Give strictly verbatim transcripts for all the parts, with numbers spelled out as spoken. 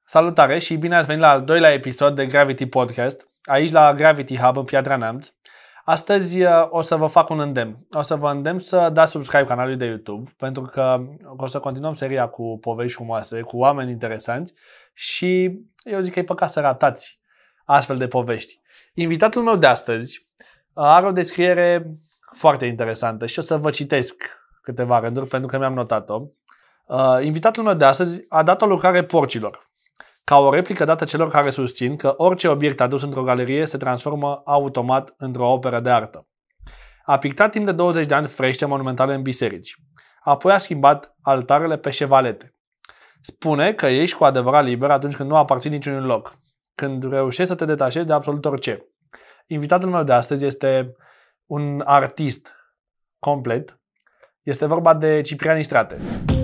Salutare și bine ați venit la al doilea episod de Gravity Podcast, aici la Gravity Hub în Piatra Neamț. Astăzi o să vă fac un îndemn. O să vă îndemn să dați subscribe canalului de YouTube, pentru că o să continuăm seria cu povești frumoase, cu oameni interesanți și eu zic că e păcat să ratați astfel de povești. Invitatul meu de astăzi are o descriere foarte interesantă și o să vă citesc câteva rânduri pentru că mi-am notat-o. Invitatul meu de astăzi a dat o lucrare porcilor, ca o replică dată celor care susțin că orice obiect adus într-o galerie se transformă automat într-o operă de artă. A pictat timp de douăzeci de ani frește monumentale în biserici. Apoi a schimbat altarele pe șevalete. Spune că ești cu adevărat liber atunci când nu aparții niciunui loc, când reușești să te detașezi de absolut orice. Invitatul meu de astăzi este un artist complet. Este vorba de Ciprian Istrate.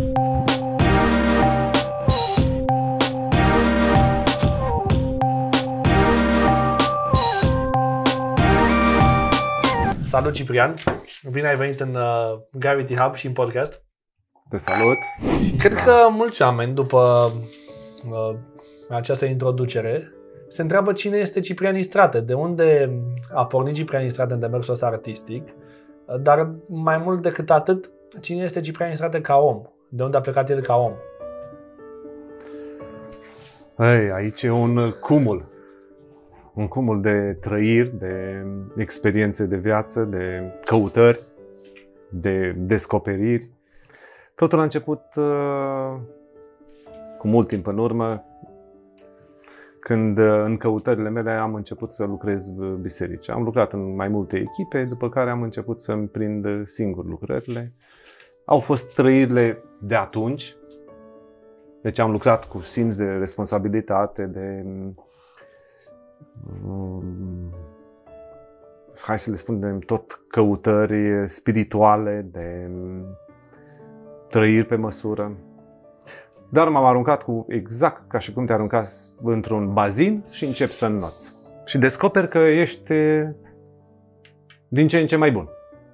Salut, Ciprian! Bine ai venit în uh, Gravity Hub și în podcast. Te salut! Și cred că mulți oameni, după uh, această introducere, se întreabă cine este Ciprian Istrate, de unde a pornit Ciprian Istrate în demersul ăsta artistic, dar mai mult decât atât, cine este Ciprian Istrate ca om, de unde a plecat el ca om. Ei, aici e un cumul. Un cumul de trăiri, de experiențe de viață, de căutări, de descoperiri. Totul a început uh, cu mult timp în urmă, când uh, în căutările mele am început să lucrez biserici. Am lucrat în mai multe echipe, după care am început să-mi prind singur lucrările. Au fost trăirile de atunci, deci am lucrat cu simț de responsabilitate, de hai să le spunem tot căutări spirituale, de trăiri pe măsură. Dar m-am aruncat cu exact ca și cum te aruncați într-un bazin și începi să înnoți. Și descoperi că ești din ce în ce mai bun.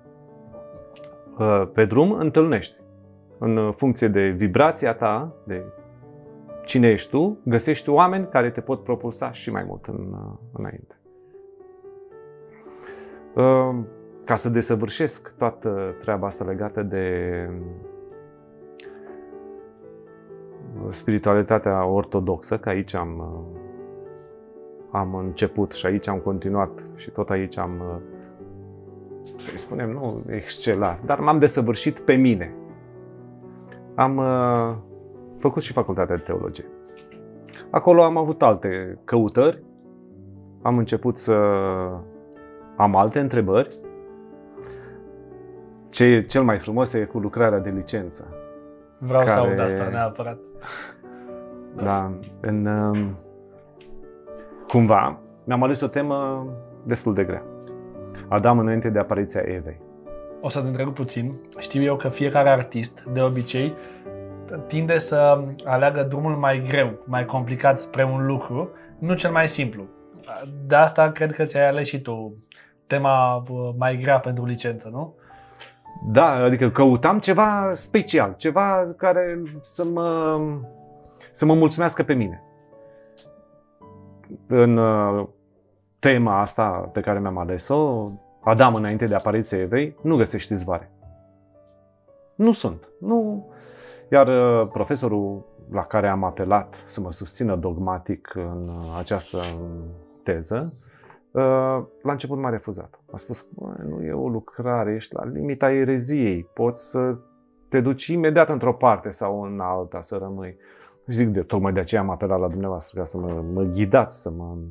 Pe drum întâlnești, în funcție de vibrația ta, de cine ești tu, găsești oameni care te pot propulsa și mai mult în, înainte. Ca să desăvârșesc toată treaba asta legată de spiritualitatea ortodoxă, că aici am, am început și aici am continuat și tot aici am, să-i spunem, nu excelat, dar m-am desăvârșit pe mine. Am făcut și facultatea de teologie. Acolo am avut alte căutări, am început să am alte întrebări. Ce e cel mai frumos e cu lucrarea de licență. Vreau care... să aud asta, neapărat. Da, în, cumva mi-am ales o temă destul de grea. Adam înainte de apariția Evei. O să te întreb puțin. Știu eu că fiecare artist, de obicei, tinde să aleagă drumul mai greu, mai complicat spre un lucru, nu cel mai simplu. De asta cred că ți-ai ales și tu tema mai grea pentru licență, nu? Da, adică căutam ceva special, ceva care să mă, să mă mulțumească pe mine. În tema asta pe care mi-am ales-o, Adam înainte de apariția Evei, nu găsești izvoare. Nu sunt. Nu... Iar profesorul la care am apelat să mă susțină dogmatic în această teză, la început m-a refuzat. A spus, nu e o lucrare, ești la limita ereziei, poți să te duci imediat într-o parte sau în alta, să rămâi. Și zic, de, tocmai de aceea am apelat la dumneavoastră, ca să mă, mă ghidați, să mă...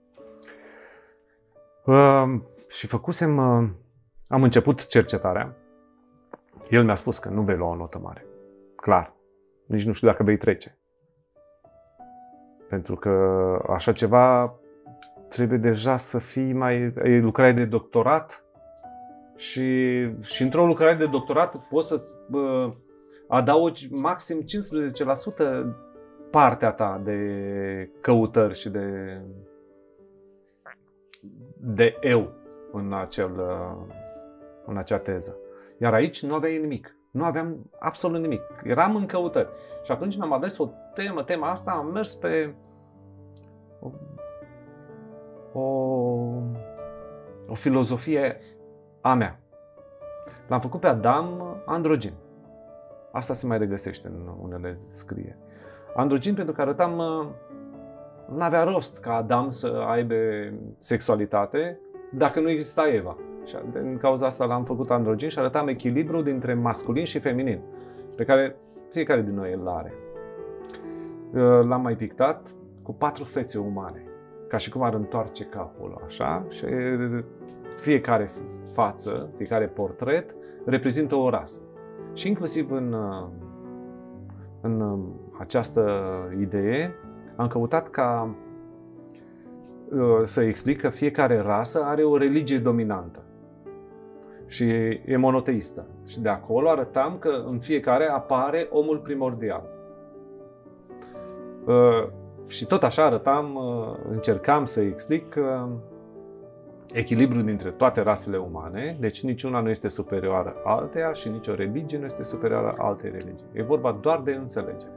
Uh, și făcusem, uh, am început cercetarea. El mi-a spus că nu vei lua o notă mare. Clar. Nici nu știu dacă vei trece. Pentru că așa ceva trebuie deja să fii mai... E lucrare de doctorat și, și într-o lucrare de doctorat poți să uh, adaugi maxim cincisprezece la sută partea ta de căutări și de, de eu în, acel, în acea teză. Iar aici nu aveai nimic. Nu aveam absolut nimic. Eram în căutări. Și atunci mi-am ales o temă, tema asta, am mers pe o, o, o filozofie a mea. L-am făcut pe Adam androgin. Asta se mai regăsește în unele scrieri. Androgin pentru că arătam, n-avea rost ca Adam să aibă sexualitate dacă nu exista Eva. Și din cauza asta l-am făcut androgin și arătam echilibru dintre masculin și feminin, pe care fiecare din noi îl are. L-am mai pictat cu patru fețe umane, ca și cum ar întoarce capul, așa, și fiecare față, fiecare portret reprezintă o rasă. Și inclusiv în, în această idee am căutat ca să explic că fiecare rasă are o religie dominantă și e monoteistă. Și de acolo arătam că în fiecare apare omul primordial. Și tot așa arătam, încercam să explic echilibrul dintre toate rasele umane, deci niciuna nu este superioară alteia și nicio religie nu este superioară altei religii. E vorba doar de înțelegere.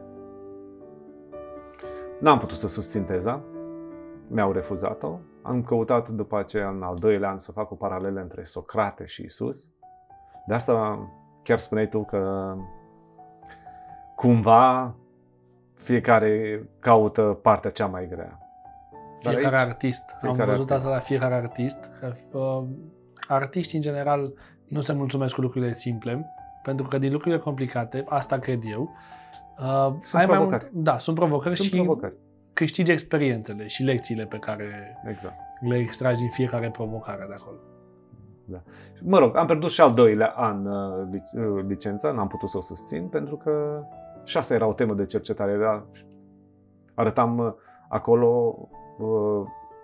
N-am putut să susțin teza, mi-au refuzat-o. Am căutat după aceea, în al doilea an, să fac o paralelă între Socrate și Isus. De asta chiar spuneai tu că cumva fiecare caută partea cea mai grea. Fiecare aici, artist. Fiecare Am văzut artist. Asta la fiecare artist. Că, artiștii, în general, nu se mulțumesc cu lucrurile simple, pentru că din lucrurile complicate, asta cred eu, sunt ai provocări. Mai mult, da, sunt provocări sunt și provocări. Câștigi experiențele și lecțiile pe care exact. le extragi din fiecare provocare de acolo. Da. Mă rog, am pierdut și al doilea an uh, licența, n-am putut să o susțin, pentru că și asta era o temă de cercetare. Era, arătam uh, acolo uh,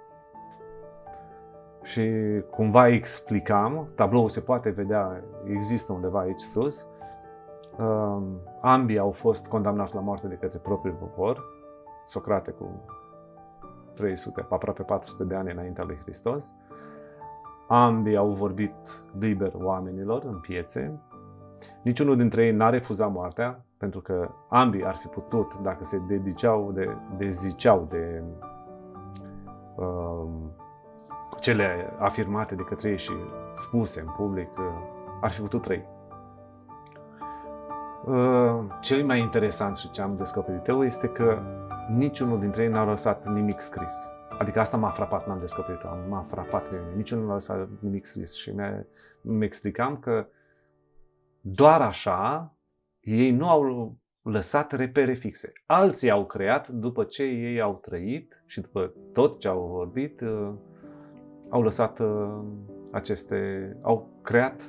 și cumva explicam, tabloul se poate vedea, există undeva aici sus, uh, ambii au fost condamnați la moarte de către propriul popor, Socrate cu trei sute, aproape patru sute de ani înaintea lui Hristos. Ambii au vorbit liber oamenilor în piețe. Niciunul dintre ei n-a refuzat moartea, pentru că ambii ar fi putut, dacă se dediceau, de, de ziceau de uh, cele afirmate de către ei și spuse în public, uh, ar fi putut trăi. Uh, cel mai interesant și ce am descoperit eu este că niciunul dintre ei n-a lăsat nimic scris. Adică asta m-a frapat, n-am descoperit-o, m-a frapat pe mine. Niciunul n-a lăsat nimic scris și mi explicam că doar așa ei nu au lăsat repere fixe. Alții au creat după ce ei au trăit și după tot ce au vorbit, au lăsat aceste, au creat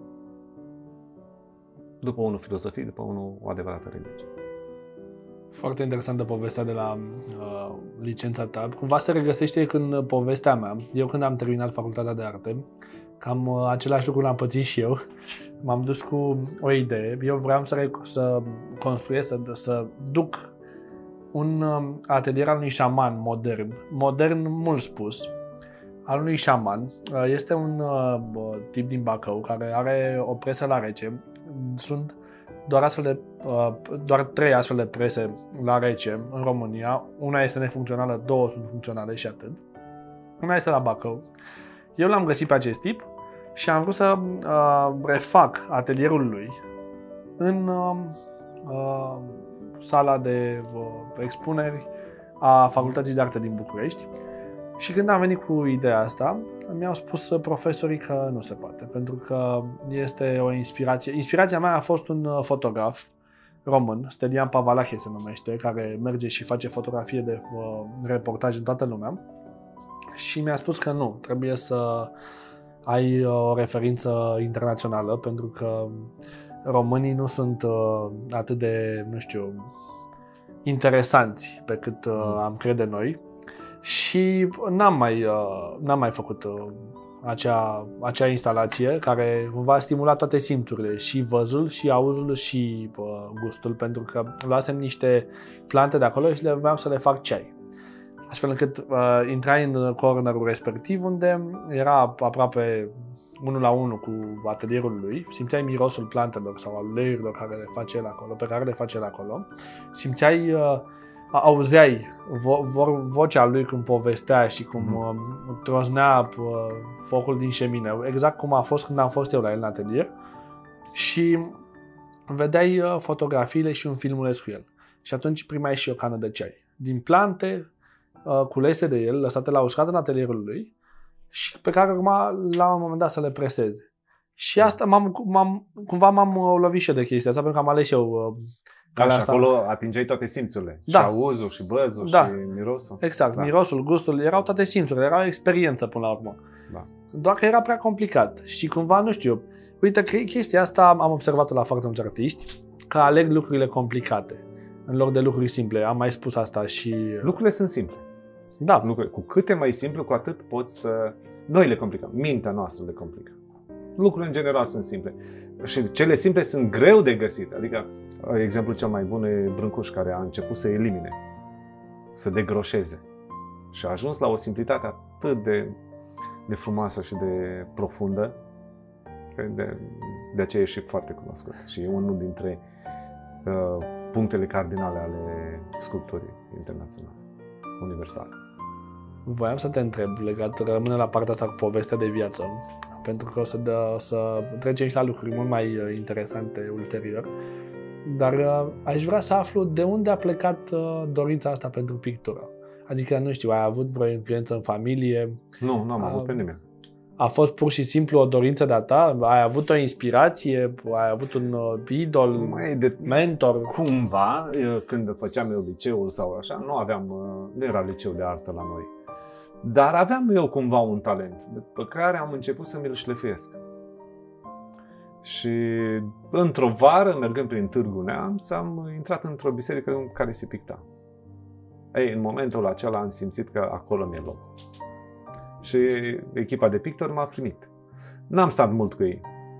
după unul filozofie, după unul o adevărată religie. Foarte interesantă povestea de la uh, licența ta. Cumva se regăsește în povestea mea. Eu când am terminat facultatea de arte, cam uh, același lucru l-am pățit și eu. M-am dus cu o idee. Eu vreau să, să construiesc, să, să duc un uh, atelier al unui șaman modern. Modern, mult spus. Al unui șaman. Uh, este un uh, tip din Bacău care are o presă la rece. Sunt doar, astfel de, doar trei astfel de prese la rece în România. Una este nefuncțională, două sunt funcționale și atât. Una este la Bacău. Eu l-am găsit pe acest tip și am vrut să uh, refac atelierul lui în uh, sala de uh, expuneri a Facultății de Arte din București. Și când am venit cu ideea asta, mi-au spus profesorii că nu se poate, pentru că este o inspirație. Inspirația mea a fost un fotograf român, Stelian Pavalache se numește, care merge și face fotografie de uh, reportaj în toată lumea. Și mi-a spus că nu, trebuie să ai o referință internațională, pentru că românii nu sunt uh, atât de, nu știu, interesanți pe cât uh, am crede noi. Și n-am mai, uh, n-am mai făcut uh, acea, acea instalație care va stimula toate simțurile, și văzul, și auzul, și uh, gustul, pentru că luasem niște plante de acolo și le vreau să le fac ceai. Astfel încât uh, intrai în cornerul respectiv, unde era aproape unul la unul cu atelierul lui, simțeai mirosul plantelor sau al uleiurilor care le face el acolo, pe care le face el acolo, simțeai, uh, auzeai vo- vo- vocea lui cum povestea și cum mm. uh, troznea uh, focul din șemineu, exact cum a fost când am fost eu la el în atelier, și vedeai uh, fotografiile și un filmuleț cu el. Și atunci primeai și o cană de ceai. Din plante uh, culese de el, lăsate la uscat în atelierul lui, și pe care urma la un moment dat să le preseze. Și asta m-am, m-am, cumva m-am lovit și eu de chestia asta, pentru că am ales eu uh, calea asta. Și acolo atingeai toate simțurile. Da. Și auzul, și băzul, da. și mirosul. Exact, da. mirosul, gustul, erau toate simțurile, era o experiență până la urmă. Da. Doar că era prea complicat și cumva, nu știu, uite, chestia asta am observat-o la foarte mulți artiști, că aleg lucrurile complicate în loc de lucruri simple. Am mai spus asta și... Lucrurile sunt simple. Da. Lucrurile, cu cât e mai simplu, cu atât poți să... Noi le complicăm. Mintea noastră le complică. Lucrurile în general sunt simple. Și cele simple sunt greu de găsit. Adică, exemplul cel mai bun e Brâncuș, care a început să elimine, să degroșeze. Și a ajuns la o simplitate atât de, de frumoasă și de profundă, de, de aceea e și foarte cunoscut. Și e unul dintre uh, punctele cardinale ale sculpturii internaționale, universale. Voiam să te întreb, legat, rămâne la partea asta cu povestea de viață, pentru că o să, dă, o să trecem și la lucruri mult mai interesante ulterior, dar aș vrea să aflu de unde a plecat dorința asta pentru pictură. Adică, nu știu, ai avut vreo influență în familie? Nu, nu am a, avut pe nimeni. A fost pur și simplu o dorință de-a ta? Ai avut o inspirație? Ai avut un idol, Mai de, mentor? Cumva, când făceam eu liceul sau așa, nu aveam, nu era liceu de artă la noi. Dar aveam eu cumva un talent pe care am început să mi-l șlefuiesc. Și într-o vară, mergând prin Târgu Neamț, am intrat într-o biserică în care se picta. Ei, în momentul acela am simțit că acolo mi-e loc. Și echipa de pictori m-a primit. N-am stat mult cu ei.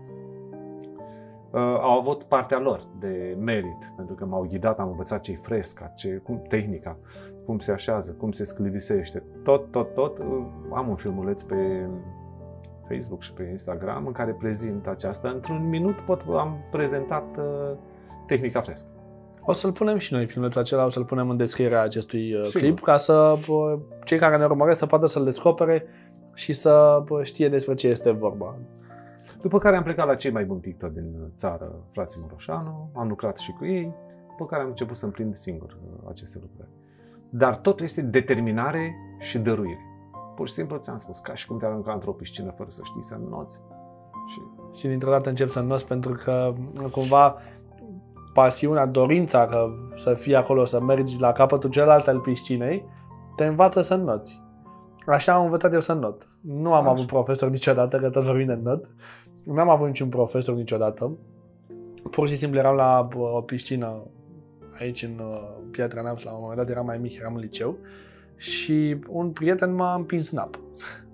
Uh, au avut partea lor de merit, pentru că m-au ghidat, am învățat ce-i fresca, ce, cum, tehnica, cum se așează, cum se sclivisește. Tot, tot, tot. Uh, am un filmuleț pe Facebook și pe Instagram în care prezint aceasta. Într-un minut pot, am prezentat uh, tehnica frescă. O să-l punem și noi, filmulețul acela, o să-l punem în descrierea acestui uh, Sigur. clip, ca să uh, cei care ne urmăresc să poată să-l descopere și să uh, știe despre ce este vorba. După care am plecat la cei mai buni pictori din țară, frații Moroșanu, am lucrat și cu ei, după care am început să împlind singur aceste lucruri. Dar totul este determinare și dăruire. Pur și simplu ți-am spus, ca și cum te arunca într-o piscină fără să știi să înnoți. Și, și dintr-o dată încep să înnoți pentru că cumva pasiunea, dorința că să fii acolo, să mergi la capătul celălalt al piscinei, te învață să înnoți. Așa am învățat eu să înnot. Nu am Așa. avut profesor niciodată, că tot vorbim de înnot. Nu am avut niciun profesor niciodată. Pur și simplu eram la o piscină aici în Piatra Neamț, la un moment dat eram mai mic, eram în liceu și un prieten m-a împins în apă.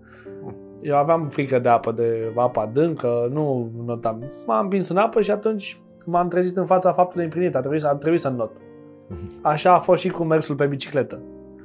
Eu aveam frică de apă, de apă adâncă, nu notam. M-a împins în apă și atunci m-am trezit în fața faptului împlinit, a trebuit, a trebuit să înnot. Așa a fost și cu mersul pe bicicletă.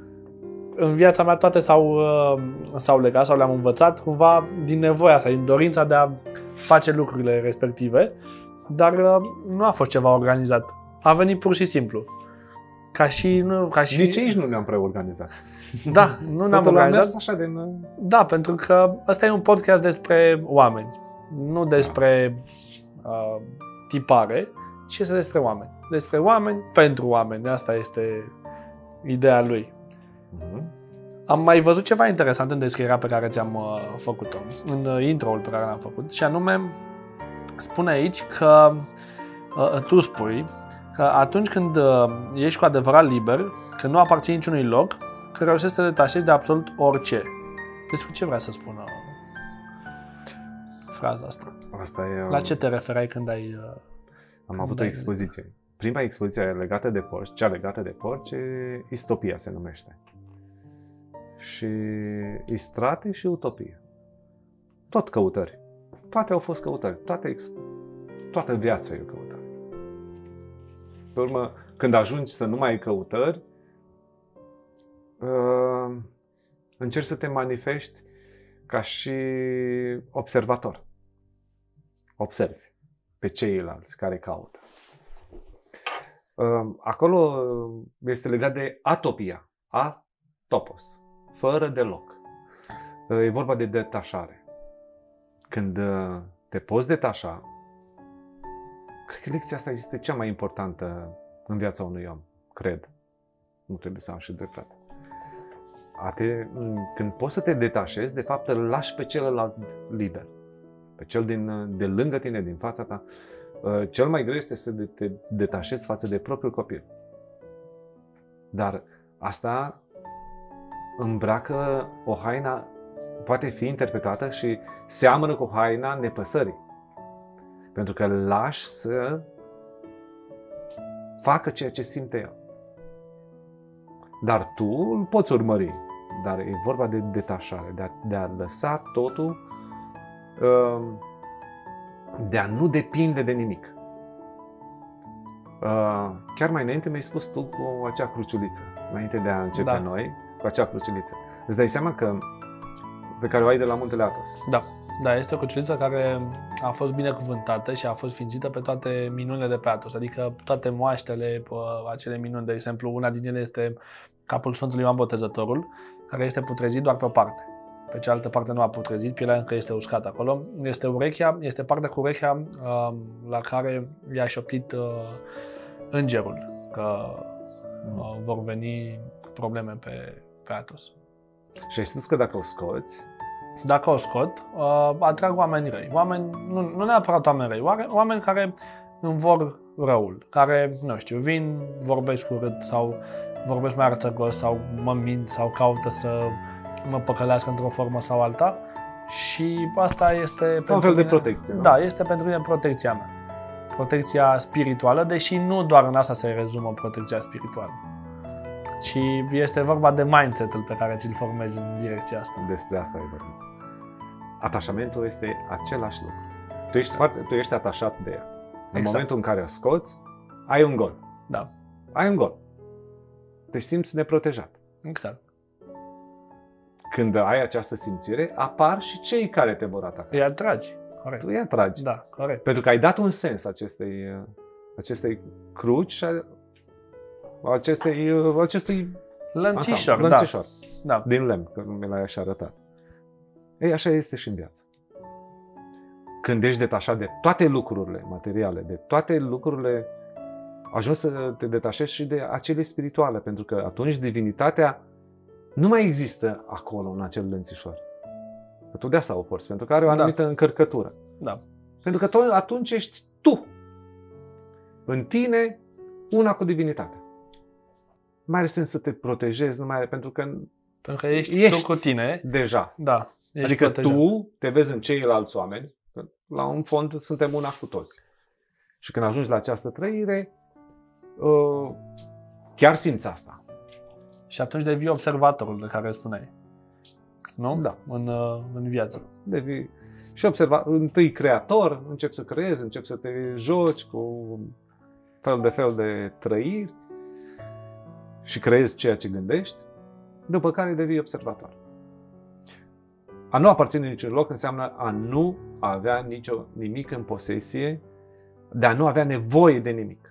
În viața mea toate s-au, s-au legat sau le-am învățat cumva din nevoia asta, din dorința de a face lucrurile respective, dar nu a fost ceva organizat. A venit pur și simplu. Ca și... Nu, ca și... Nici aici nu ne-am prea organizat. Da, nu ne-am organizat. Așa de... Da, pentru că ăsta e un podcast despre oameni, nu despre uh, tipare, ci este despre oameni. Despre oameni pentru oameni. Asta este ideea lui. Uh-huh. Am mai văzut ceva interesant în descrierea pe care ți-am uh, făcut-o, în uh, intro-ul pe care l-am făcut, și anume spune aici că uh, tu spui că atunci când uh, ești cu adevărat liber, când nu aparții niciunui loc, că reușești să te detașezi de absolut orice. Despre ce vrea să spună fraza asta? Asta e, La ce te referai când ai... Uh, am când avut ai... o expoziție. Prima expoziție legată de porci, cea legată de porci, Istopia se numește. Și Istrate și Utopie. Tot căutări. Toate au fost căutări. Toate ex... Toată viața e o căutare. Pe urmă, când ajungi să nu mai ai căutări, uh, încerci să te manifesti ca și observator. observi pe ceilalți care caută. Acolo este legat de atopia, atopos, fără deloc. E vorba de detașare. Când te poți detașa, cred că lecția asta este cea mai importantă în viața unui om, cred. Nu trebuie să am și dreptate. A te, când poți să te detașezi, de fapt îl lași pe celălalt liber. Pe cel din, de lângă tine, din fața ta. Cel mai greu este să te detașezi față de propriul copil. Dar asta îmbracă o haină, poate fi interpretată și seamănă cu haina nepăsării. Pentru că îl lași să facă ceea ce simte el. Dar tu îl poți urmări. Dar e vorba de detașare, de a, de a lăsa totul, de a nu depinde de nimic. Chiar mai înainte mi-ai spus tu cu acea cruciuliță, înainte de a începe da. noi, cu acea cruciuliță. Îți dai seama că pe care o ai de la Muntele Athos. Da, da, este o cruciuliță care a fost binecuvântată și a fost sfințită pe toate minunile de pe Athos, adică toate moaștele, acele minuni. De exemplu, una din ele este capul Sfântului Ioan Botezătorul, care este putrezit doar pe o parte. Pe cealaltă parte nu a putrezit, pielea încă este uscată acolo. Este urechea, este partea cu urechea uh, la care i-a șoptit uh, îngerul că uh, vor veni probleme pe, pe Athos. Și ai spus că dacă o scoți... Dacă o scot, uh, atrag oameni răi. Oameni, nu, nu neapărat oameni răi, oameni care îmi vor răul, care, nu știu, vin, vorbesc urât sau vorbesc mai arțăgos sau mă mint sau caută să mă păcălească într-o formă sau alta și asta este... Un fel de protecție, nu? Da, este pentru mine protecția mea. Protecția spirituală, deși nu doar în asta se rezumă protecția spirituală, ci este vorba de mindset-ul pe care ți-l formezi în direcția asta. Despre asta e vorba. Atașamentul este același lucru. Tu ești, foarte, tu ești atașat de ea. În exact. momentul în care o scoți, ai un gol. Da. Ai un gol. Te simți neprotejat. Exact. Când ai această simțire, apar și cei care te vor ataca. Îi atragi. Corect. Tu îi atragi. Da, corect. Pentru că ai dat un sens acestei, acestei cruci și acestei, acestui lănțișor, lănțișor da. din lemn, că mi l-ai așa arătat. Ei, așa este și în viață. Când ești detașat de toate lucrurile materiale, de toate lucrurile, ajungi să te detașezi și de acele spirituale, pentru că atunci divinitatea nu mai există acolo, în acel lănțișor. Că tu de asta o porți, pentru că are o anumită da. încărcătură. Da. Pentru că tu, atunci ești tu. În tine, una cu divinitatea. Nu mai are sens să te protejezi, nu mai are, pentru că... Pentru că ești, ești tu cu tine. Deja. Da. Ești adică protejat. tu te vezi în ceilalți oameni, la un fond suntem una cu toți. Și când ajungi la această trăire, chiar simți asta. Și atunci devii observatorul de care spuneai. Nu? Da. În, în viață. Devii și observa, întâi creator, începi să creezi, începi să te joci cu fel de fel de trăiri și creezi ceea ce gândești, după care devii observator. A nu aparține niciun loc înseamnă a nu avea nicio, nimic în posesie, de a nu avea nevoie de nimic.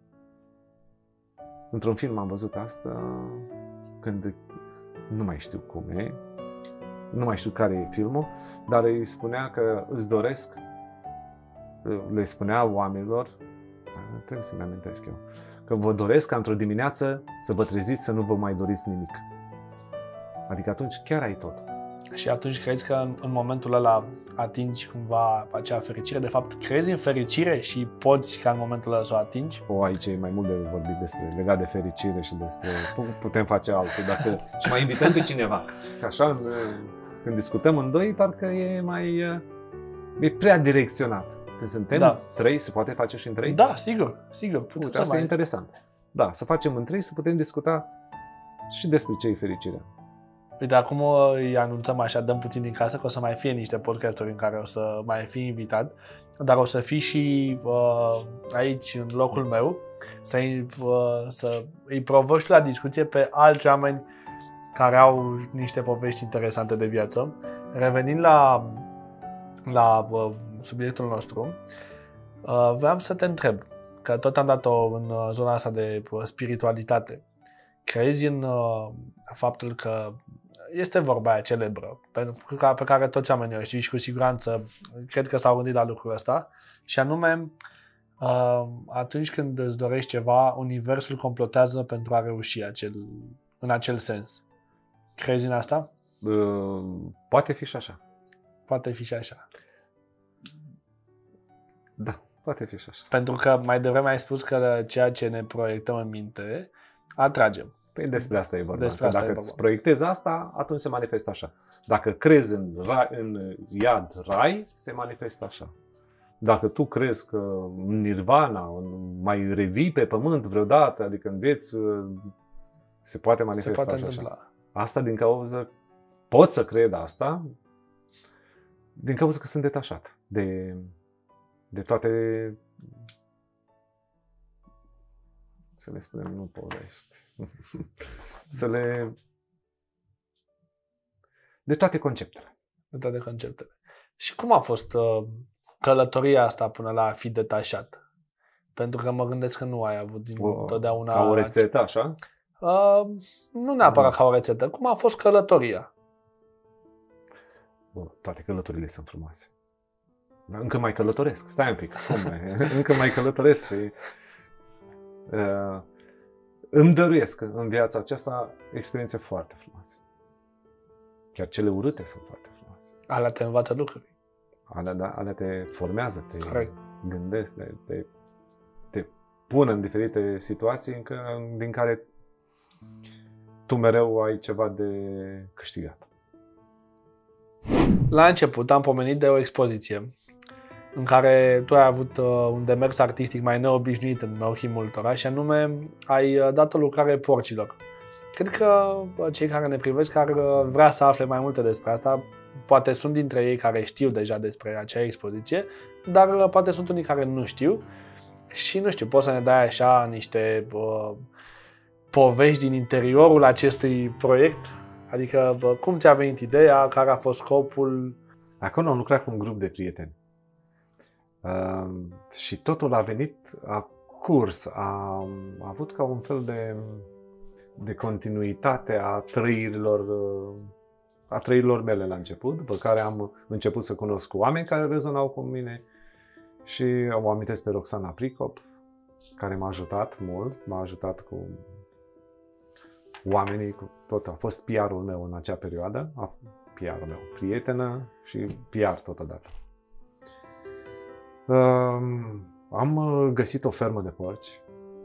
Într-un film am văzut asta, când nu mai știu cum e, nu mai știu care e filmul, dar îi spunea că îți doresc, le spunea oamenilor, trebuie să-mi amintesc eu, că vă doresc ca într-o dimineață să vă treziți să nu vă mai doriți nimic. Adică atunci chiar ai tot. Și atunci crezi că în, în momentul ăla atingi cumva acea fericire? De fapt, crezi în fericire și poți ca în momentul ăla să o atingi? O, aici e mai mult de vorbit despre, legat de fericire și despre putem face altul. Dacă și mai invităm pe cineva. Așa, când discutăm în doi, parcă e mai e prea direcționat. Când suntem da. trei, se poate face și în trei? Da, sigur, sigur. Uite, asta mai... e interesant. Da, să facem în trei, să putem discuta și despre ce e fericirea. Uite, acum îi anunțăm așa, dăm puțin din casă, că o să mai fie niște podcasturi în care o să mai fi invitat, dar o să fii și uh, aici, în locul meu, să îi, uh, să îi provoci la discuție pe alți oameni care au niște povești interesante de viață. Revenind la, la uh, subiectul nostru, vreau să te întreb, că tot am dat-o în zona asta de spiritualitate. Crezi în faptul că este vorba aia celebră, pe care toți oamenii o știu și cu siguranță cred că s-au gândit la lucrul ăsta, și anume, atunci când îți dorești ceva, universul complotează pentru a reuși acel, în acel sens. Crezi în asta? Poate fi și așa. Poate fi și așa. Da, poate fi și așa. Pentru că mai devreme ai spus că ceea ce ne proiectăm în minte, atragem. Păi despre asta e vorba. Despre asta Dacă e îți vorba. proiectezi asta, atunci se manifestă așa. Dacă crezi în, rai, în iad, rai, se manifestă așa. Dacă tu crezi că în nirvana, în, mai revii pe pământ vreodată, adică în vieți, se poate manifesta se poate așa. întâmpla. Asta din cauza, pot să cred asta, din cauza că sunt detașat de, de toate, să le spunem, nu povești, să le, de toate conceptele. De toate conceptele. Și cum a fost uh, călătoria asta până la a fi detașat? Pentru că mă gândesc că nu ai avut întotdeauna... Ca o rețetă, așa? Uh, nu neapărat mm. ca o rețetă. Cum a fost călătoria? Bă, toate călătorile sunt frumoase. Încă mai călătoresc. Stai un pic. Încă mai călătoresc și uh, îmi dăruiesc în viața aceasta experiențe foarte frumoase. Chiar cele urâte sunt foarte frumoase. Alea te învață lucruri. Alea, da, alea te formează, te Corect. gândesc, te, te, te pun în diferite situații încă, din care tu mereu ai ceva de câștigat. La început am pomenit de o expoziție în care tu ai avut uh, un demers artistic mai neobișnuit în ochii multora și anume ai uh, dat o lucrare porcilor. Cred că uh, cei care ne privesc ar uh, vrea să afle mai multe despre asta. Poate sunt dintre ei care știu deja despre acea expoziție, dar uh, poate sunt unii care nu știu. Și nu știu, poți să ne dai așa niște uh, povești din interiorul acestui proiect? Adică bă, cum ți-a venit ideea, care a fost scopul? Acolo am lucrat cu un grup de prieteni. Uh, și totul a venit, a curs, a, a avut ca un fel de, de continuitate a trăirilor, a trăirilor mele la început, după care am început să cunosc cu oameni care rezonau cu mine și o amintesc pe Roxana Pricop, care m-a ajutat mult, m-a ajutat cu oamenii, cu tot, a fost P R-ul meu în acea perioadă, P R-ul meu, prietenă și P R totodată. Uh, am găsit o fermă de porci,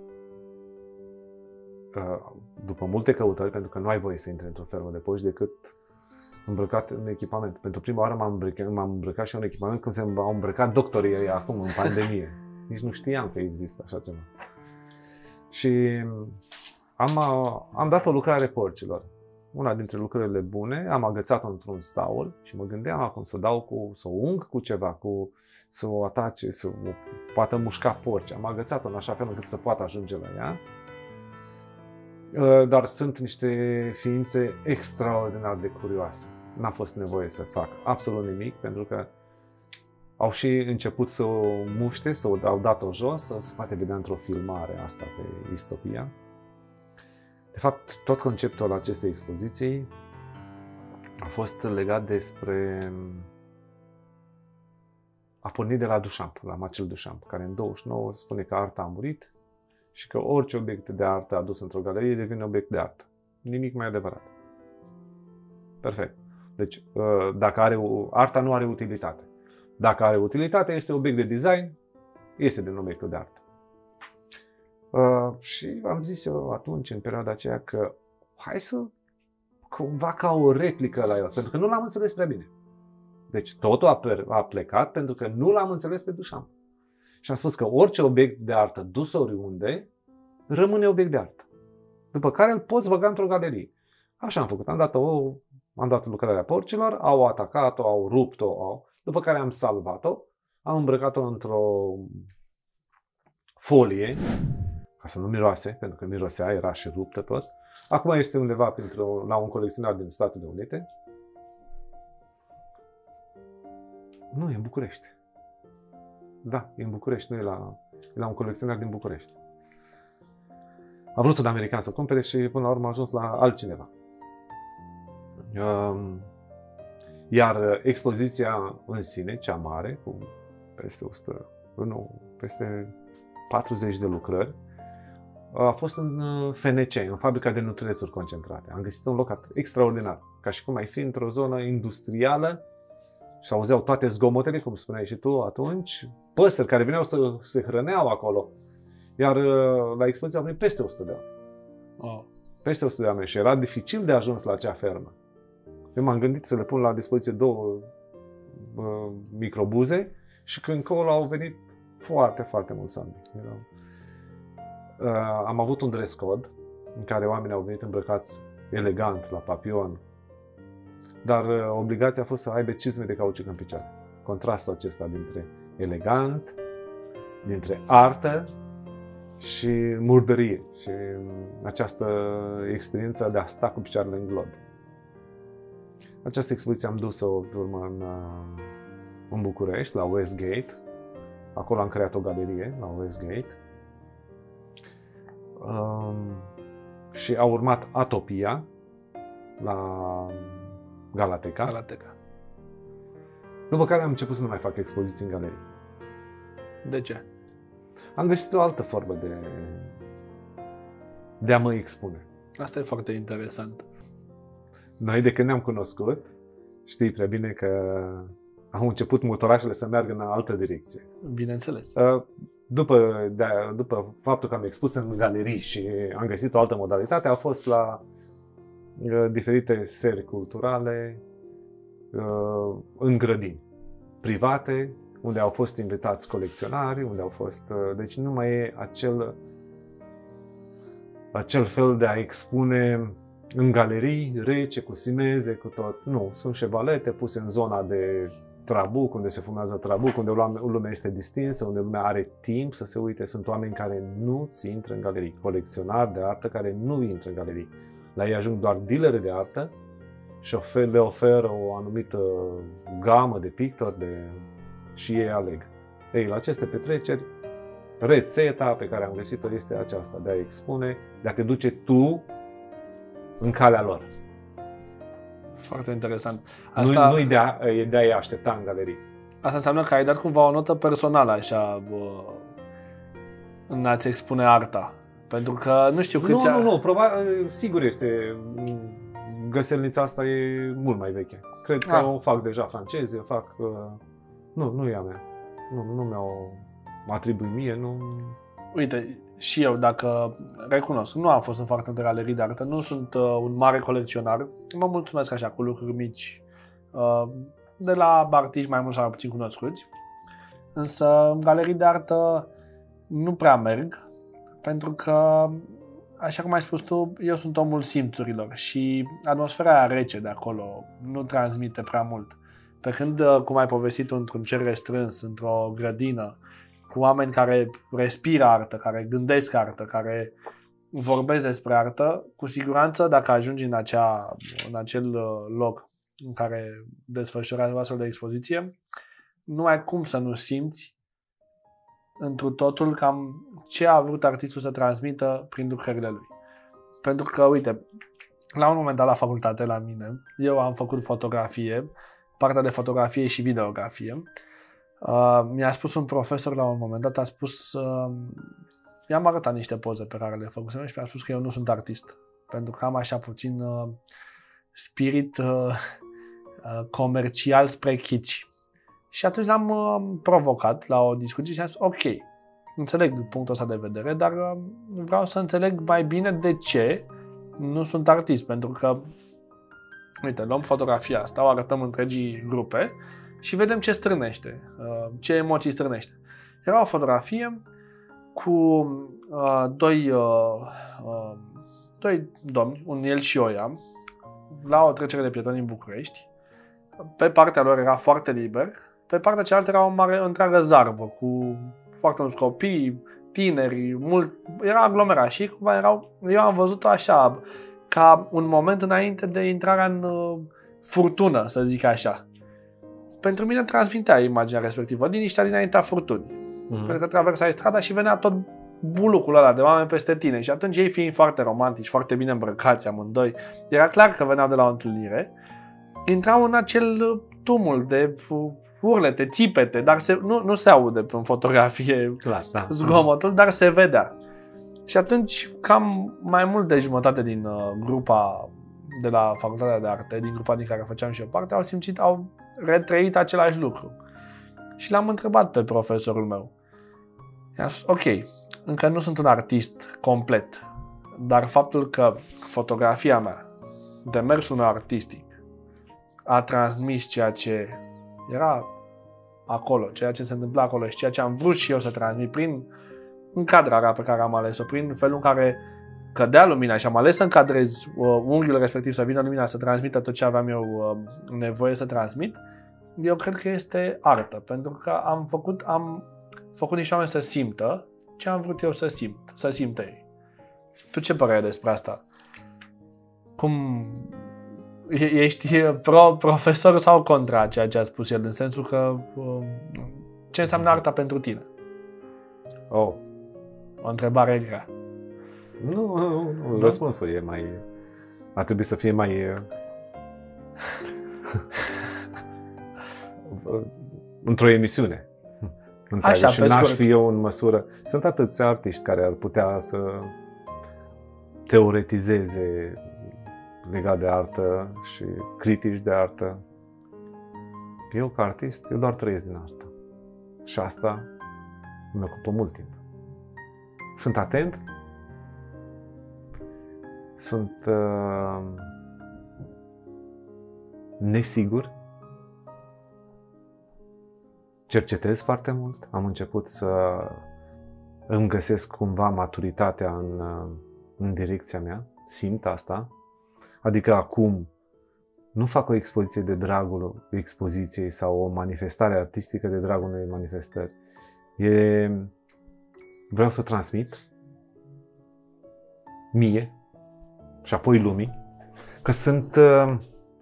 uh, după multe căutări, pentru că nu ai voie să intri într-o fermă de porci decât îmbrăcat în echipament. Pentru prima oară m-am îmbrăcat, m-am îmbrăcat și în echipament când s-au îmbrăcat doctorii acum, în pandemie. Nici nu știam că există așa ceva. Și am, am dat o lucrare porcilor. Una dintre lucrările bune, am agățat-o într-un staul și mă gândeam acum să o dau cu, să o ung cu ceva, cu, să o atace, să o poată mușca porci. Am agățat-o în așa fel încât să poată ajunge la ea. Dar sunt niște ființe extraordinar de curioase. N-a fost nevoie să fac absolut nimic, pentru că au și început să o muște, să o, au dat-o jos, să se poate vedea într-o filmare asta pe Istopia. De fapt, tot conceptul acestei expoziții a fost legat despre... a pornit de la Duchamp, la Marcel Duchamp, care în douăzeci și nouă spune că arta a murit și că orice obiect de artă adus într-o galerie devine obiect de artă. Nimic mai adevărat. Perfect. Deci, dacă are, arta nu are utilitate. Dacă are utilitate, este obiect de design, este din obiectul de artă. Uh, și am zis eu atunci, în perioada aceea, că hai să cumva ca o replică la el, pentru că nu l-am înțeles prea bine. Deci totul a, a plecat pentru că nu l-am înțeles pe Duchamp. Și am spus că orice obiect de artă dus oriunde rămâne obiect de artă. După care îl poți băga într-o galerie. Așa am făcut. Am dat o, am dat lucrarea porcilor, au atacat-o, au rupt-o, au... după care am salvat-o, am îmbrăcat-o într-o folie, ca să nu miroase, pentru că mirosea, era și ruptă tot. Acum este undeva la un colecționar din Statele Unite. Nu, e în București. Da, e în București, nu e la, e la un colecționar din București. A vrut un american să cumpere și până la urmă a ajuns la altcineva. Iar expoziția în sine, cea mare, cu peste o sută, nu, peste patruzeci de lucrări, a fost în F N C, în fabrica de nutrețuri concentrate. Am găsit un loc extraordinar, ca și cum ai fi într-o zonă industrială și auzeau toate zgomotele, cum spuneai și tu atunci, păsări care veneau să se hrăneau acolo. Iar la expoziție au venit peste o sută de oameni. Oh. Peste o sută de oameni și era dificil de ajuns la acea fermă. Eu m-am gândit să le pun la dispoziție două uh, microbuze și când încolo au venit foarte, foarte mulți oameni. Erau... Uh, am avut un dress code în care oamenii au venit îmbrăcați elegant, la papion, dar uh, obligația a fost să aibă cizme de cauciuc în picioare. Contrastul acesta dintre elegant, dintre artă și murdărie și această experiență de a sta cu picioarele în glod. Această expoziție am dus-o pe urmă în, în București, la Westgate. Acolo am creat o galerie, la Westgate. Um, și a urmat Atopia, la Galateca. Galateca. După care am început să nu mai fac expoziții în galerie. De ce? Am găsit o altă formă de, de a mă expune. Asta e foarte interesant. Noi, de când ne-am cunoscut, știi prea bine că au început motorașele să meargă în altă direcție. Bineînțeles. După, de, după faptul că am expus în galerii și am găsit o altă modalitate, a fost la diferite seri culturale în grădini private, unde au fost invitați colecționari, unde au fost... Deci nu mai e acel, acel fel de a expune în galerii, rece, cu simeze, cu tot. Nu, sunt șevalete puse în zona de trabuc, unde se fumează trabuc, unde lumea este distinsă, unde lumea are timp să se uite. Sunt oameni care nu-ți intră în galerii, colecționari de artă care nu intră în galerii. La ei ajung doar dealeri de artă și le oferă o anumită gamă de pictori de... și ei aleg. Ei, la aceste petreceri, rețeta pe care am găsit-o este aceasta, de a expune, de a te duce tu în calea lor. Foarte interesant. Asta... Nu, nu e de a, e de a-i aștepta în galerii. Asta înseamnă că ai dat cumva o notă personală, așa, bă, în a-ți expune arta. Pentru că nu știu câți... Nu, nu, nu, probabil, sigur este... Găselnița asta e mult mai veche. Cred că ah. o fac deja francezi, o fac... Nu, nu e a mea. Nu, nu mi-au atribuit mie, nu... Uite, și eu, dacă recunosc, nu am fost în foarte multe galerii de artă, nu sunt uh, un mare colecționar, mă mulțumesc așa cu lucruri mici, uh, de la artiști mai mult sau mai puțin cunoscuți, însă în galerii de artă nu prea merg, pentru că, așa cum ai spus tu, eu sunt omul simțurilor și atmosfera aia rece de acolo nu transmite prea mult. Pe când, cum ai povestit într-un cer restrâns, într-o grădină, cu oameni care respiră artă, care gândesc artă, care vorbesc despre artă, cu siguranță, dacă ajungi în, acea, în acel loc în care desfășurați o astfel de expoziție, nu ai cum să nu simți întru totul cam ce a vrut artistul să transmită prin lucrările lui. Pentru că, uite, la un moment dat la facultate, la mine, eu am făcut fotografie, partea de fotografie și videografie. Uh, mi-a spus un profesor la un moment dat, a spus, uh, i-am arătat niște poze pe care le făcusem și mi-a spus că eu nu sunt artist, pentru că am așa puțin uh, spirit uh, uh, comercial spre kitsch. Și atunci l-am uh, provocat la o discuție și am spus, ok, înțeleg punctul ăsta de vedere, dar uh, vreau să înțeleg mai bine de ce nu sunt artist, pentru că uite, luăm fotografia asta, o arătăm întregii grupe și vedem ce strânește, ce emoții strânește. Era o fotografie cu uh, doi, uh, uh, doi domni, un el și o ea, la o trecere de pietoni în București. Pe partea lor era foarte liber, pe partea cealaltă era o mare, întreagă zarvă cu foarte mulți copii, tineri, mult, era aglomerat și cumva erau, eu am văzut-o așa, ca un moment înainte de intrarea în uh, furtună, să zic așa. pentru mine transmitea imaginea respectivă, liniștea dinaintea furtunii. Mm-hmm. Pentru că traversai strada și venea tot bulucul ăla de oameni peste tine și atunci ei fiind foarte romantici, foarte bine îmbrăcați amândoi, era clar că veneau de la o întâlnire, intrau în acel tumul de urlete, țipete, dar se, nu, nu se aude în fotografie clar, da. Zgomotul, dar se vedea. Și atunci cam mai mult de jumătate din uh, grupa de la Facultatea de Arte, din grupa din care făceam și eu parte, au simțit, au retrăit același lucru. Și l-am întrebat pe profesorul meu. I-a spus, ok, încă nu sunt un artist complet, dar faptul că fotografia mea, demersul meu artistic, a transmis ceea ce era acolo, ceea ce se întâmpla acolo și ceea ce am vrut și eu să transmit prin încadrarea pe care am ales-o, prin felul în care cădea lumina și am ales să încadrez uh, unghiul respectiv, să vină lumina, să transmită tot ce aveam eu uh, nevoie să transmit, eu cred că este artă, pentru că am făcut, am făcut niște oameni să simtă ce am vrut eu să simt, să simtă ei. Tu ce părere despre asta? Cum ești pro-profesor sau contra ceea ce a spus el, în sensul că uh, ce înseamnă arta pentru tine? Oh. O întrebare grea. Nu, nu, nu. Răspunsul e mai... Ar trebui să fie mai... într-o emisiune. Așa, și n-aș fi eu în măsură... Sunt atâția artiști care ar putea să teoretizeze legat de artă și critici de artă. Eu, ca artist, eu doar trăiesc din artă. Și asta îmi ocupă mult timp. Sunt atent, sunt uh, nesigur, cercetez foarte mult, am început să îmi găsesc cumva maturitatea în, în direcția mea, simt asta, adică acum nu fac o expoziție de dragul expoziției sau o manifestare artistică de dragul unei manifestări. E... Vreau să transmit mie și apoi lumii că sunt uh,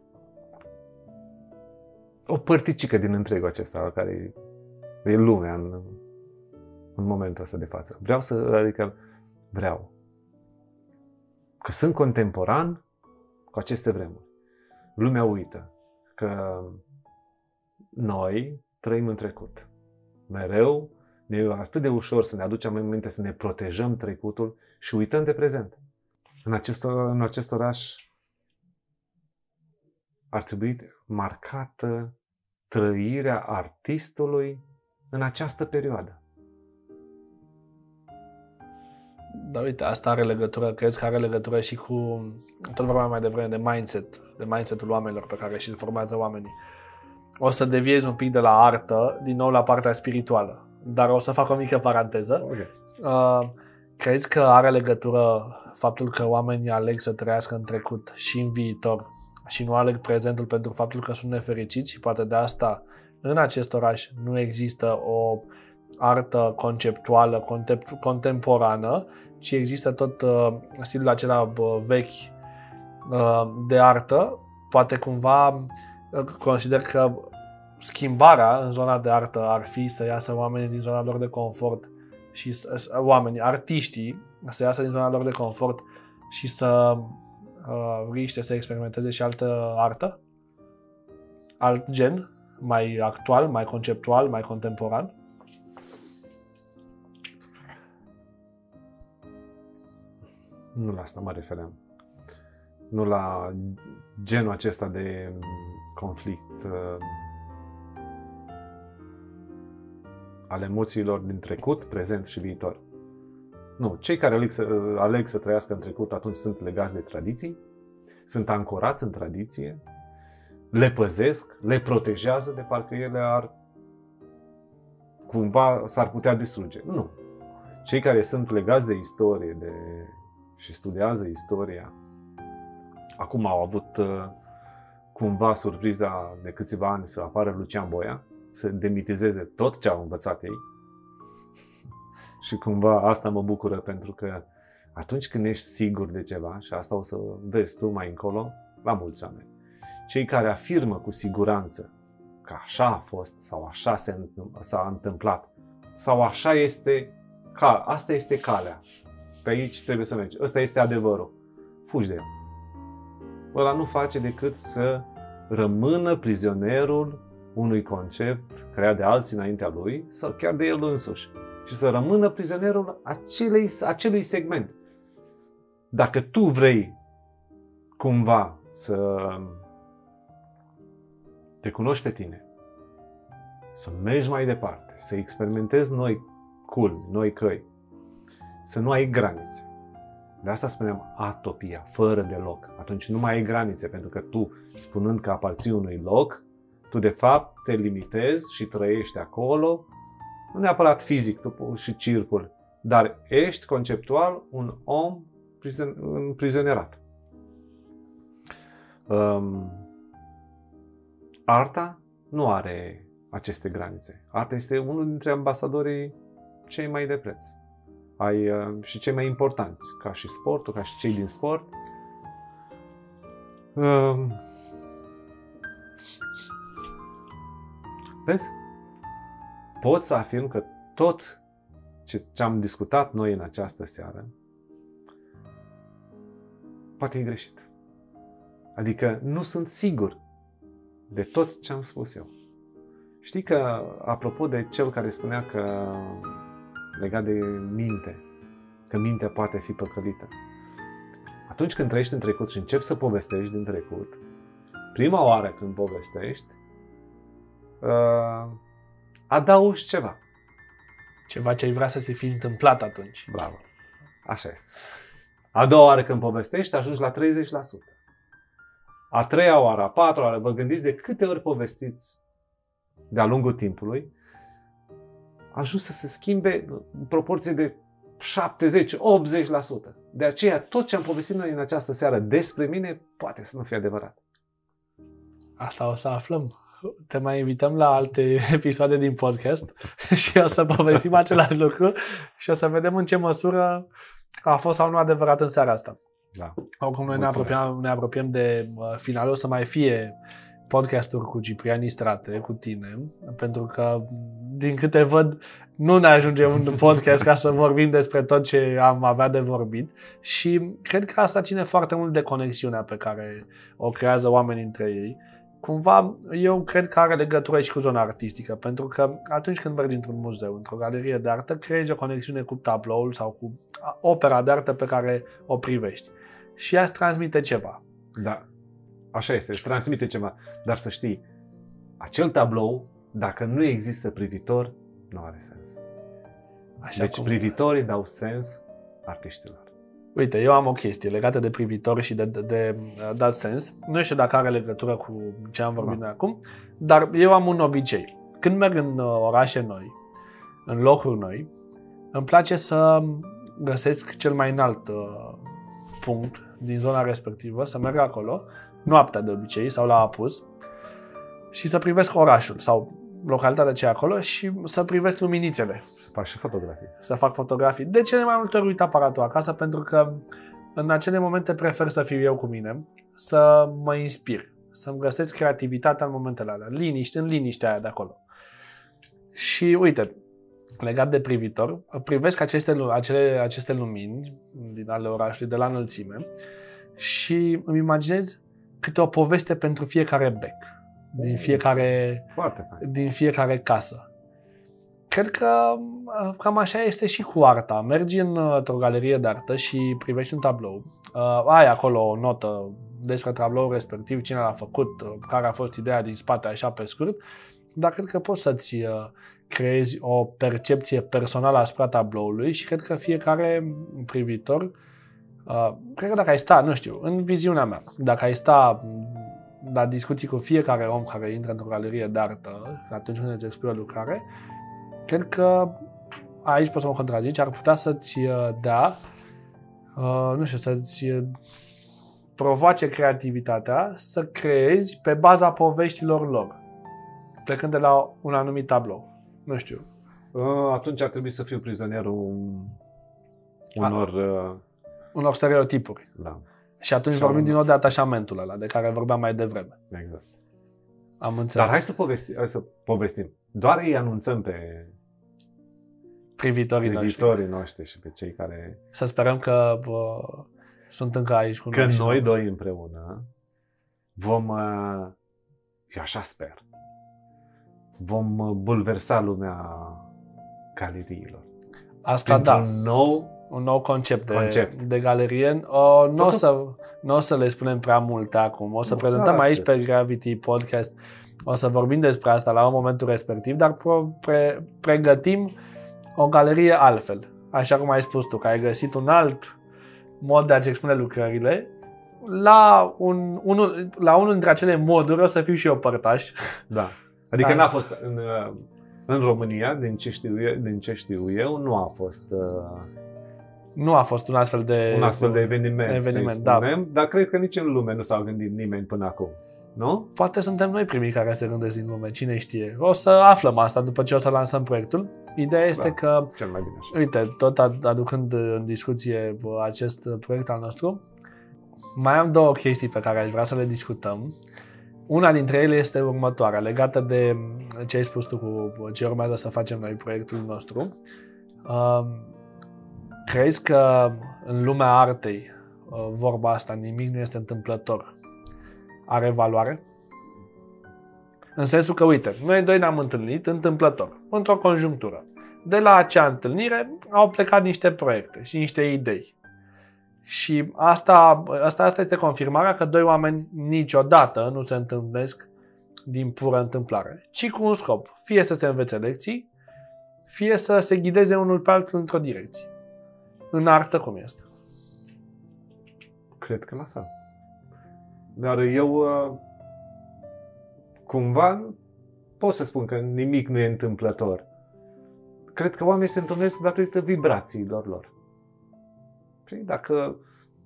o părticică din întregul acesta care e, e lumea în, în momentul ăsta de față. Vreau să, adică vreau că sunt contemporan cu aceste vremuri. Lumea uită că noi trăim în trecut. Mereu ne e atât de ușor să ne aducem în minte, să ne protejăm trecutul și uităm de prezent. În acest, în acest oraș ar trebui marcată trăirea artistului în această perioadă. Da, uite, asta are legătură, crezi că are legătură și cu, tot vorbeam mai devreme, de mindset, de mindset-ul oamenilor pe care și-l formează oamenii. O să deviezi un pic de la artă, din nou la partea spirituală, dar o să fac o mică paranteză. Okay. Uh, crezi că are legătură faptul că oamenii aleg să trăiască în trecut și în viitor și nu aleg prezentul pentru faptul că sunt nefericiți și poate de asta în acest oraș nu există o artă conceptuală, contem- contemporană, ci există tot uh, stilul acela uh, vechi uh, de artă. Poate cumva uh, consider că schimbarea în zona de artă ar fi să iasă oamenii din zona lor de confort și să, oamenii, artiștii, să iasă din zona lor de confort și să uh, riște să experimenteze și altă artă? Alt gen? Mai actual, mai conceptual, mai contemporan? Nu la asta mă refeream. Nu la genul acesta de conflict uh, al emoțiilor din trecut, prezent și viitor. Nu, cei care aleg să, aleg să trăiască în trecut atunci sunt legați de tradiții, sunt ancorați în tradiție, le păzesc, le protejează de parcă ele ar cumva s-ar putea distruge. Nu. Cei care sunt legați de istorie de, și studiază istoria, acum au avut uh, cumva surpriza de câțiva ani să apară Lucian Boia, să demitizeze tot ce au învățat ei. Și cumva asta mă bucură, pentru că atunci când ești sigur de ceva, și asta o să vezi tu mai încolo, la mulți oameni, cei care afirmă cu siguranță că așa a fost sau așa s-a întâmplat sau așa este, ca, asta este calea. Pe aici trebuie să mergi. Ăsta este adevărul. Fugi de el. Ăla nu face decât să rămână prizonierul unui concept creat de alții înaintea lui sau chiar de el însuși. Și să rămână prizonierul acelei, acelui segment. Dacă tu vrei cumva să te cunoști pe tine, să mergi mai departe, să experimentezi noi culmi, noi căi, să nu ai granițe. De asta spuneam atopia, fără de loc. Atunci nu mai ai granițe, pentru că tu, spunând că aparții unui loc, tu de fapt te limitezi și trăiești acolo, nu neapărat fizic tu și circul, dar ești conceptual un om împrizonierat. Um, arta nu are aceste granițe. Arta este unul dintre ambasadorii cei mai de preț ai, uh, și cei mai importanți, ca și sportul, ca și cei din sport. Um, vezi? Pot să afirm că tot ce am discutat noi în această seară poate e greșit. Adică nu sunt sigur de tot ce am spus eu. Știi că, apropo de cel care spunea că, legat de minte, că mintea poate fi păcălită. Atunci când trăiești în trecut și începi să povestești din trecut, prima oară când povestești, uh, adaugi ceva. Ceva ce ai vrea să se fi întâmplat atunci. Bravo. Așa este. A doua oară când povestești, ajungi la treizeci la sută. A treia oară, a patra oară, vă gândiți de câte ori povestiți de-a lungul timpului, ajung să se schimbe în proporție de șaptezeci la optzeci la sută. De aceea, tot ce am povestit noi în această seară despre mine, poate să nu fie adevărat. Asta o să aflăm. Te mai invităm la alte episoade din podcast și o să povestim același lucru și o să vedem în ce măsură a fost sau nu adevărat în seara asta. Da. Oricum noi ne apropiem, ne apropiem de final, o să mai fie podcasturi cu Ciprian Istrate, cu tine, pentru că, din câte văd, nu ne ajunge un podcast ca să vorbim despre tot ce am avea de vorbit și cred că asta ține foarte mult de conexiunea pe care o creează oamenii între ei. Cumva, eu cred că are legătură și cu zona artistică, pentru că atunci când mergi într-un muzeu, într-o galerie de artă, creezi o conexiune cu tabloul sau cu opera de artă pe care o privești. Și ea îți transmite ceva. Da, așa este, îți transmite ceva. Dar să știi, acel tablou, dacă nu există privitor, nu are sens. Așa deci cum... privitorii dau sens artiștilor. Uite, eu am o chestie legată de privitori și de, de, de dat sens. Nu știu dacă are legătură cu ce am vorbit noi acum, dar eu am un obicei. Când merg în orașe noi, în locuri noi, îmi place să găsesc cel mai înalt uh, punct din zona respectivă, să merg acolo, noaptea de obicei sau la apus, și să privesc orașul sau localitatea ce e acolo și să privesc luminițele. Să fac și fotografii. Să fac fotografii. De cele mai multe ori uit aparatul acasă, pentru că în acele momente prefer să fiu eu cu mine, să mă inspir, să-mi găsesc creativitatea în momentele alea, liniște, în liniștea aia de acolo. Și uite, legat de privitor, privesc aceste, acele, aceste lumini din ale orașului de la înălțime și îmi imaginez câte o poveste pentru fiecare bec, din fiecare, din fiecare casă. Cred că cam așa este și cu arta. Mergi într-o galerie de artă și privești un tablou. Ai acolo o notă despre tabloul respectiv, cine l-a făcut, care a fost ideea din spate, așa pe scurt, dar cred că poți să-ți creezi o percepție personală asupra tabloului și cred că fiecare privitor, cred că dacă ai sta, nu știu, în viziunea mea, dacă ai sta la discuții cu fiecare om care intră într-o galerie de artă, atunci când îți expui o lucrare, cred că aici poți să mă contrazici, ar putea să-ți dea, nu știu, să-ți provoace creativitatea să creezi pe baza poveștilor lor, plecând de la un anumit tablou. Nu știu. Atunci ar trebui să fiu prizonierul unor... A, unor stereotipuri. Da. Și atunci și vorbim din nou de atașamentul ăla, de care vorbeam mai devreme. Exact. Am înțeles. Dar hai să, povesti, hai să povestim. Doar îi anunțăm pe privitorii, privitorii noștri. noștri și pe cei care... Să sperăm că bă, sunt încă aici cu Că noi. noi doi împreună vom, uh, eu așa sper, vom uh, bulversa lumea galeriilor. Asta Pentru da. un nou Un nou concept, concept. de, de galerie. O, nu, o Totul... să, nu o să le spunem prea multe acum. O să Nu, prezentăm da, aici de... pe Gravity Podcast. O să vorbim despre asta la un momentul respectiv, dar pro, pre, pregătim o galerie altfel. Așa cum ai spus tu, că ai găsit un alt mod de a-ți expune lucrările. La, un, unul, la unul dintre acele moduri o să fiu și eu părtaș. Da. Adică Asta. n-a fost în, în România, din ce știu eu, din ce știu eu nu a fost uh, Nu a fost un astfel de, un astfel de eveniment, eveniment să da. spunem, dar cred că nici în lume nu s-a gândit nimeni până acum. Nu? Poate suntem noi primii care se gândesc din lume, cine știe. O să aflăm asta după ce o să lansăm proiectul. Ideea este Da, că, cel mai bine așa. uite, tot aducând în discuție acest proiect al nostru, mai am două chestii pe care aș vrea să le discutăm. Una dintre ele este următoarea, legată de ce ai spus tu cu ce urmează să facem noi proiectul nostru. Crezi că în lumea artei, vorba asta, nimic nu este întâmplător, are valoare? În sensul că, uite, noi doi ne-am întâlnit întâmplător, într-o conjunctură. De la acea întâlnire au plecat niște proiecte și niște idei. Și asta, asta, asta este confirmarea că doi oameni niciodată nu se întâlnesc din pură întâmplare, ci cu un scop. Fie să se învețe lecții, fie să se ghideze unul pe altul într-o direcție. În artă cum este? Cred că la fel. Dar eu cumva pot să spun că nimic nu e întâmplător. Cred că oamenii se întâlnesc datorită vibrațiilor lor. Și dacă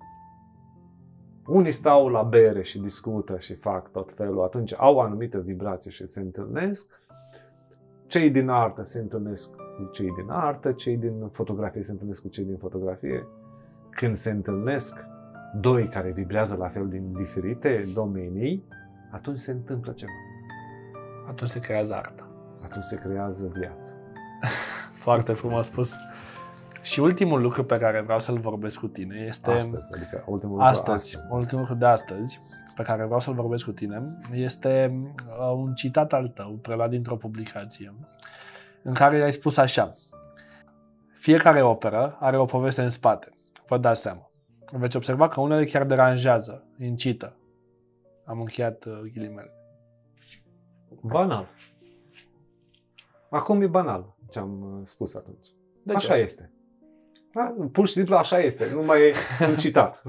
unii stau la bere și discută și fac tot felul, atunci au o anumită vibrație și se întâlnesc. Cei din artă se întâlnesc cu cei din artă, cei din fotografie se întâlnesc cu cei din fotografie. Când se întâlnesc doi care vibrează la fel din diferite domenii, atunci se întâmplă ceva. Atunci se creează artă. Atunci se creează viață. Foarte frumos spus. Și ultimul lucru pe care vreau să-l vorbesc cu tine este... Astăzi, adică ultimul astăzi, lucru astăzi. ultimul lucru de astăzi, pe care vreau să-l vorbesc cu tine, este un citat al tău, preluat dintr-o publicație, în care ai spus așa: fiecare operă are o poveste în spate. Vă dați seama. Veți observa că unele chiar deranjează, incită. Am încheiat uh, ghilimele. Banal. Acum e banal ce am spus atunci. De așa ce? este. Da? Pur și simplu așa este. Nu mai e un citat.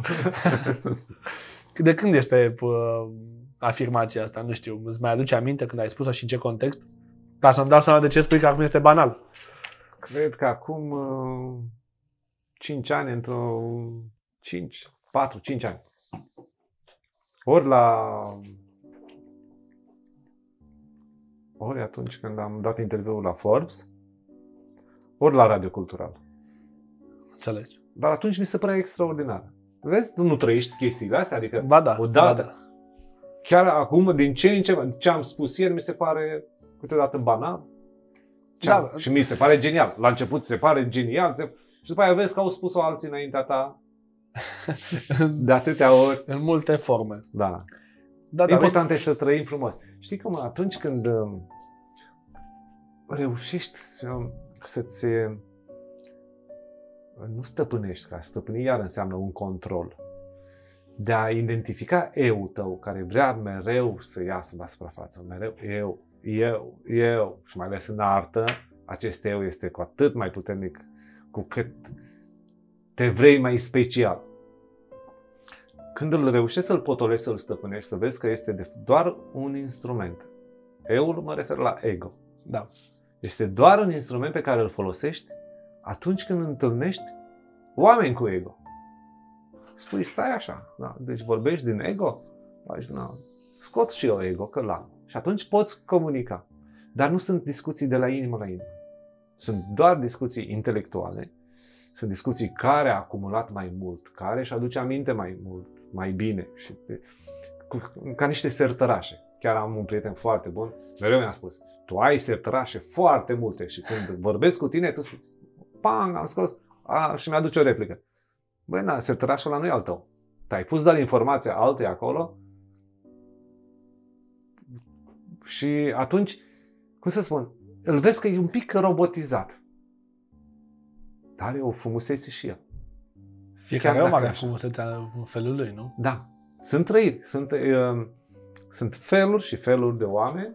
De când este uh, afirmația asta? Nu știu. Îți mai aduce aminte când ai spus-o și în ce context? Ca să-mi dau seama de ce spui că acum este banal. Cred că acum uh, cinci ani, într-o cinci, patru, cinci ani. Ori la ori atunci când am dat interviul la Forbes, ori la Radio Cultural. Înțeles. Dar atunci mi se părea extraordinar. Vezi? Tu nu trăiești chestiile astea? Adică Ba da, odată, ba da. chiar acum, din ce în ce, ce am spus ieri, mi se pare câteodată banal. Da. Și mi se pare genial. La început se pare genial. Se... Și după aia vezi că au spus-o alții înaintea ta. De atâtea ori. În multe forme. Da. Da, da, Important e să trăim frumos. Știi cum atunci când reușești să-ți nu stăpânești, ca stăpâni iar înseamnă un control, de a identifica eu tău care vrea mereu să iasă la suprafață, mereu eu, eu, eu, și mai ales în artă, acest eu este cu atât mai puternic cu cât te vrei mai special. Când îl reușești să-l potolești, să-l stăpânești, să vezi că este de doar un instrument. Eu mă refer la ego. Da. Este doar un instrument pe care îl folosești atunci când întâlnești oameni cu ego. Spui, stai așa, da? Deci vorbești din ego? Faci, na, scot și eu ego, că l-am. Și atunci poți comunica. Dar nu sunt discuții de la inimă la inimă. Sunt doar discuții intelectuale. Sunt discuții care a acumulat mai mult, care își aduce aminte mai mult, mai bine. Și, cu, ca niște sertărașe. chiar am un prieten foarte bun, mereu mi-a spus, tu ai sertărașe foarte multe și când vorbesc cu tine, tu spui, pang, am scos a, și mi-aduce o replică. Băi, na, sertărașul ăla nu e al tău. Te-ai pus doar informația altuia acolo și atunci, cum să spun, îl vezi că e un pic robotizat. Dar are o frumusețe și el. Fiecare om are frumusețea în felul lui, nu? Da. Sunt trăiri. Sunt, uh, sunt feluri și feluri de oameni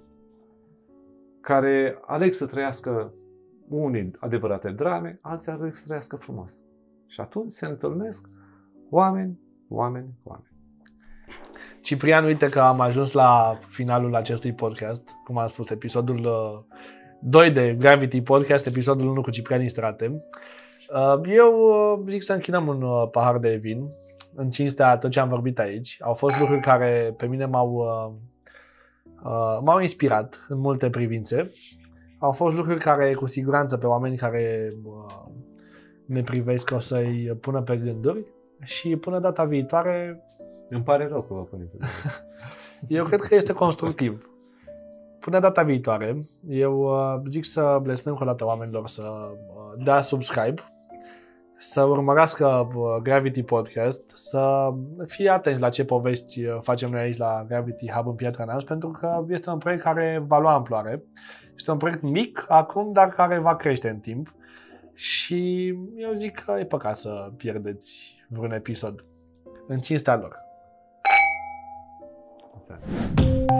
care aleg să trăiască unii adevărate drame, alții aleg să trăiască frumos. Și atunci se întâlnesc oameni, oameni, oameni. Ciprian, uite că am ajuns la finalul acestui podcast, cum am spus, episodul doi de Gravity Podcast, episodul unu cu Ciprian Istrate. Eu zic să închinăm un pahar de vin în cinstea tot ce am vorbit aici. Au fost lucruri care pe mine m-au, m-au inspirat în multe privințe. Au fost lucruri care, cu siguranță, pe oameni care ne privesc o să-i pună pe gânduri și până data viitoare... Îmi pare rău că vă pune pe gânduri. Eu cred că este constructiv. Până data viitoare, eu zic să le spunem încă o dată oamenilor să dea subscribe, să urmărească Gravity Podcast, să fie atenți la ce povești facem noi aici la Gravity Hub în Piatra Neamț, pentru că este un proiect care va lua amploare. Este un proiect mic acum, dar care va crește în timp. Și eu zic că e păcat să pierdeți vreun episod în cinstea lor. Exact.